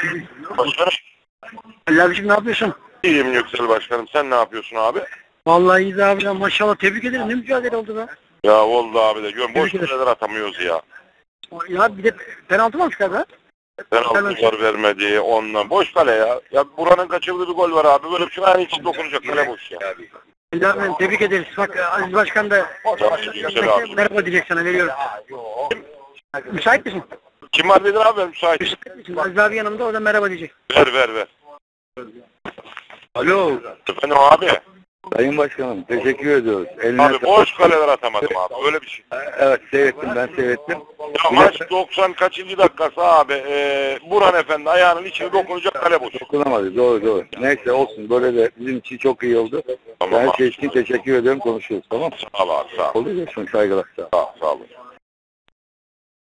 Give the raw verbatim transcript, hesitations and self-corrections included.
Başkanım. Ali abiciğim ne yapıyorsun? İyiyim Yüksel Başkanım. Sen ne yapıyorsun abi? Vallahi iyiyiz abi ya, maşallah tebrik ederim. Ne mücadele oldu be. Ya oldu abi de. Gör, boş Tebrik ederim. kaleler atamıyoruz ya. Ya bir de penaltı mı almış galiba? Penaltılar vermedi onunla. Boş kale ya. Ya buranın kaçırdığı bir gol var abi. Böyle bir şey aynı için dokunacak kale boş ya. Ali abi tebrik ederiz. Bak Aziz Başkan da Yüksel abi. merhaba diyecek sana, veriyorum. Müsait misin? Kim var dedin abi, ben müsait. Müsait misin? Aziz abi yanımda, o da merhaba diyecek. Ver ver ver. Alo. Efendim abi. Sayın Başkanım teşekkür ediyoruz. Eline Abi boş kaleler atamadım abi. Öyle bir şey. Evet seyrettim, ben seyrettim. Ya maç doksan kaçıncı dakikası abi. E, Burhan Efendi ayağının içine dokunacak kale boş. Dokunamadı, doğru doğru. Neyse olsun, böyle de bizim için çok iyi oldu. Tamam Her abi. şey için teşekkür ediyorum, konuşuyoruz, tamam. Sağ ol abi, sağ ol. Oluyor, görüşmek, saygılar, sağ ol. Sağ ol, sağ olun.